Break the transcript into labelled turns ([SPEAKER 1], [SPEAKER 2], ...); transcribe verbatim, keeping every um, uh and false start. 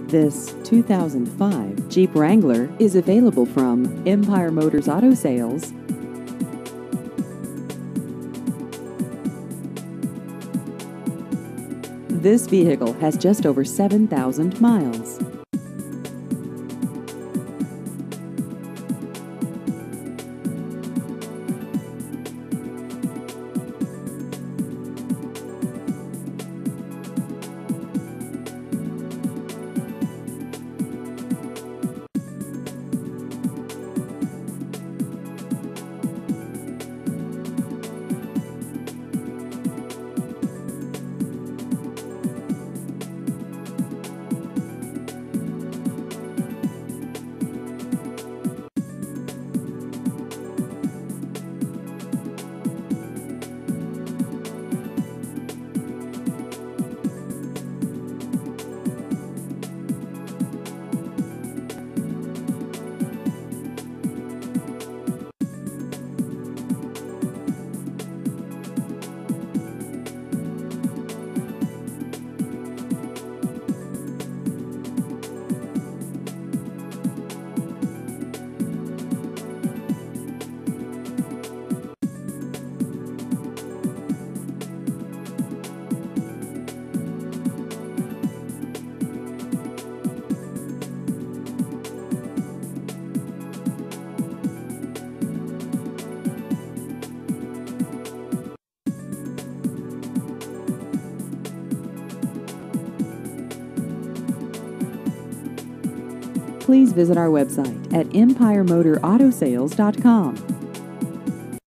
[SPEAKER 1] This two thousand five Jeep Wrangler is available from Empire Motors Auto Sales. This vehicle has just over seven thousand miles. Please visit our website at empire motor auto sales dot com.